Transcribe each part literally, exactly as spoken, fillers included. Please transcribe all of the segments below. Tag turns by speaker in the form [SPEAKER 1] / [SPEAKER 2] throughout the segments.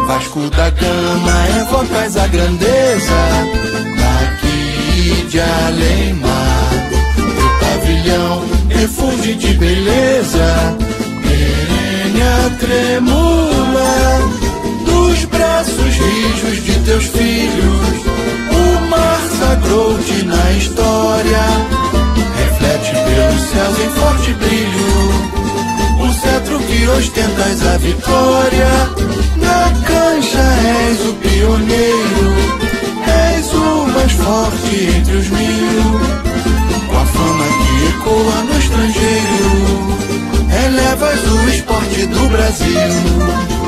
[SPEAKER 1] Vasco da Gama evocas a grandeza daqui de além-mar. Teu pavilhão refuge de beleza, perene a tremula dos braços rijos de teus filhos. O mar sagrou-te na história, reflete pelos céus em forte brilho o cetro que ostentas a vitória. Na cancha és o pioneiro, és o mais forte entre os mil. Com a fama que ecoa no estrangeiro, elevas o esporte do Brasil.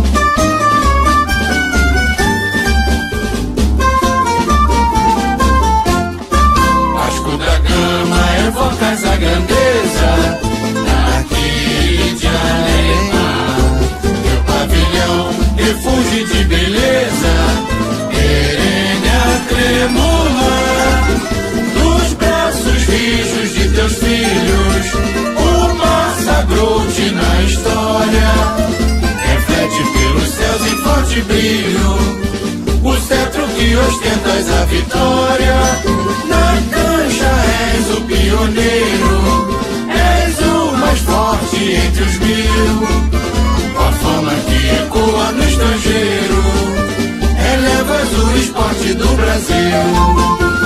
[SPEAKER 1] Evocas a grandeza daqui de além-mar. Teu pavilhão refuge de beleza, perene a tremula dos braços rijos de teus filhos. O mar sagrou-te na história, reflete pelos céus em forte brilho o cetro que ostentas a vitória. Na cancha és o pioneiro, és o mais forte entre os mil. Com a fama que ecoa no estrangeiro, elevas o esporte do Brasil.